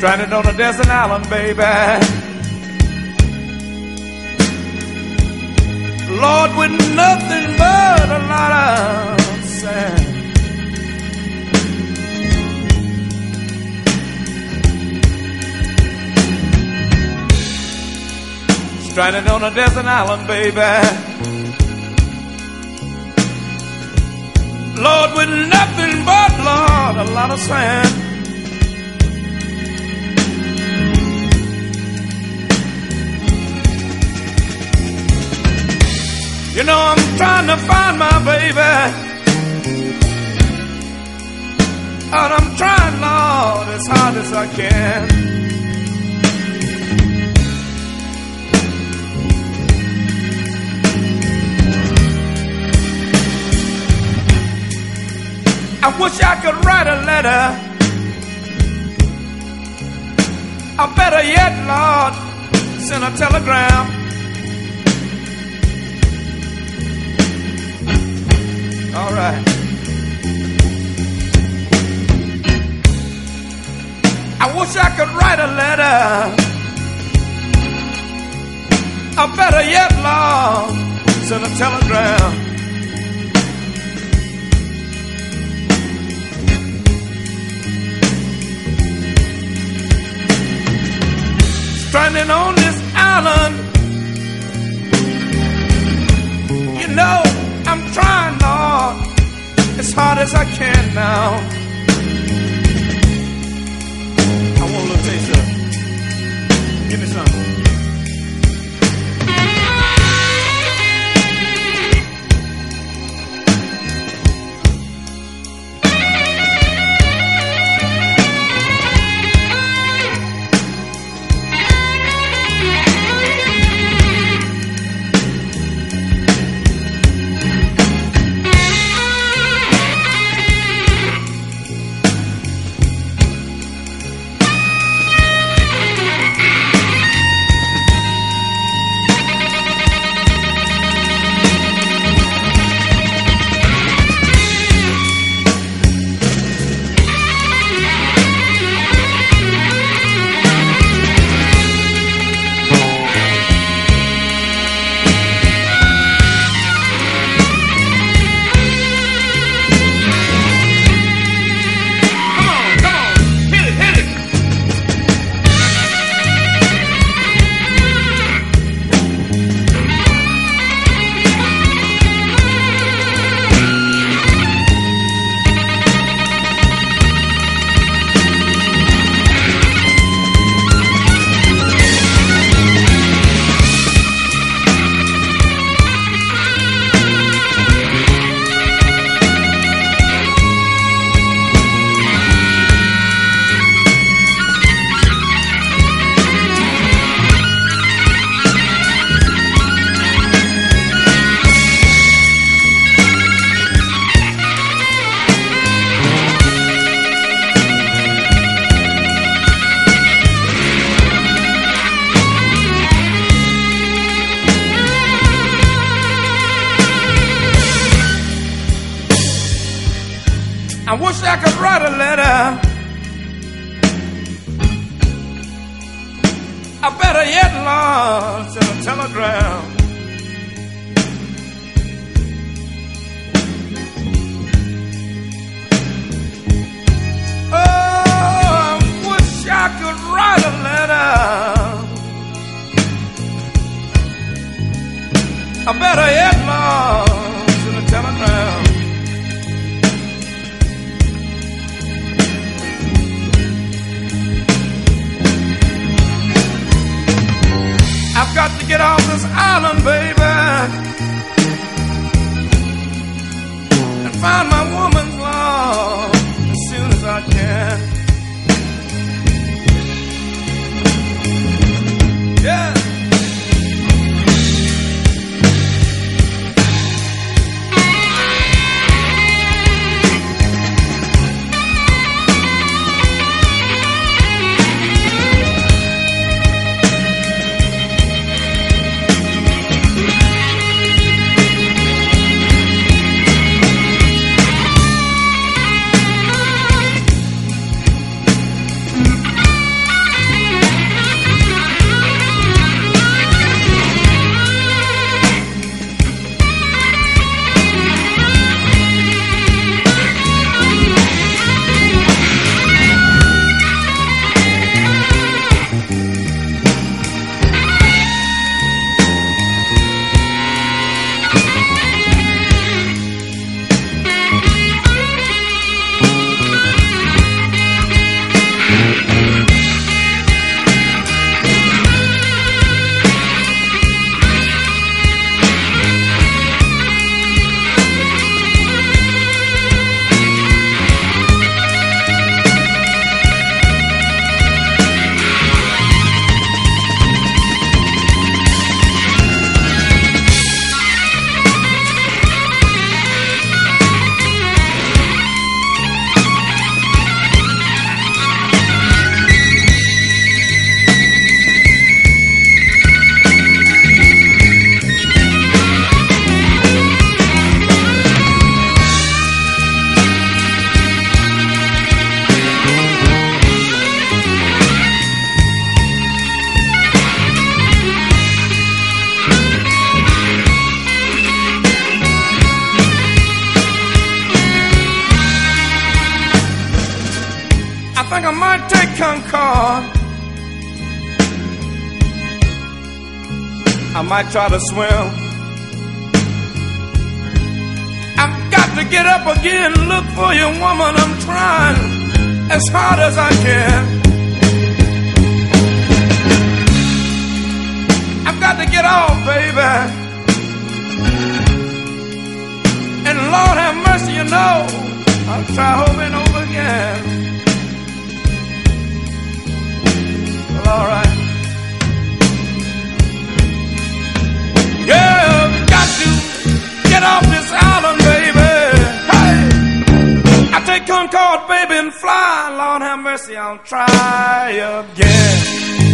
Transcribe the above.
Stranded on a desert island, baby. Lord, with nothing but a lot of sand. Stranded on a desert island, baby. Lord, with nothing but, Lord, a lot of sand. You know, I'm trying to find my baby, and I'm trying, Lord, as hard as I can. I wish I could write a letter, or better yet, Lord, send a telegram. All right. I wish I could write a letter, or better yet, Lord, send a telegram. Stranded on this island, you know, I'm trying, Lord, as hard as I can now. I want a little taste of it. Give me some. I wish I could write a letter, or better yet, Lord, send a telegram. Oh, I wish I could write a letter, or better yet, Lord, send a telegram. I've got to get off this island, baby, and find my woman's love as soon as I can. Yeah. Concord. I might try to swim. I've got to get up again, look for you, woman. I'm trying as hard as I can. I've got to get off, baby. And Lord have mercy, you know, I'll try over and over again. Well, all right. Girl, got to get off this island, baby. Hey, I take Concord, baby, and fly. Lord have mercy, I'll try again.